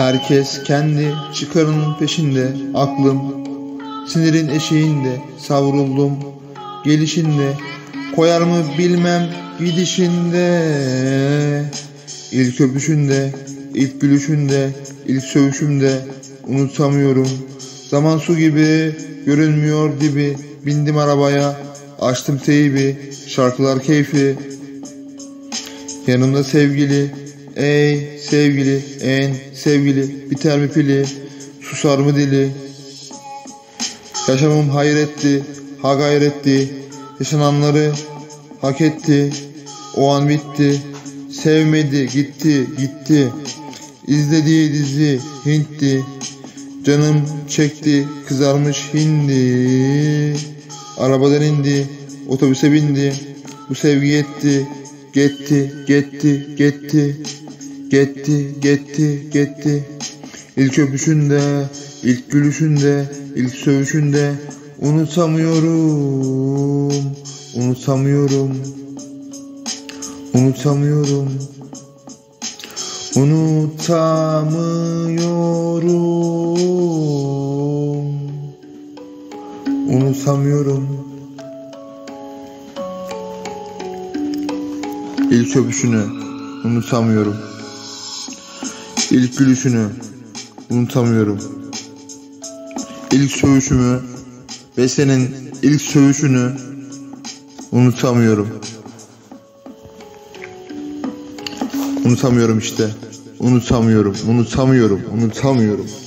Herkes kendi çıkarının peşinde, aklım sinirin eşiğinde, savruldum gelişinde, koyar mı bilmem gidişinde. İlk öpüşünde, ilk gülüşünde, ilk sövüşümde unutamıyorum. Zaman su gibi görünmüyor dibi, bindim arabaya, açtım teybi, şarkılar keyfi. Yanımda sevgili, ey sevgili, en sevgili, biter mi pili, susar mı dili? Yaşamım hayretti, ha gayretti, yaşananları hak etti, o an bitti, sevmedi, gitti, gitti. İzlediği dizi Hint'ti, canım çekti, kızarmış hindi. Arabadan indi, otobüse bindi, bu sevgi yetti, gitti, gitti, gitti, gitti, gitti, gitti. İlk öpüşünde, ilk gülüşünde, ilk sövüşünde unutamıyorum, unutamıyorum, unutamıyorum, unutamıyorum, unutamıyorum. İlk öpüşünü unutamıyorum. İlk gülüşünü unutamıyorum. İlk sövüşümü ve senin ilk sövüşünü unutamıyorum. Unutamıyorum işte. Unutamıyorum, unutamıyorum, unutamıyorum.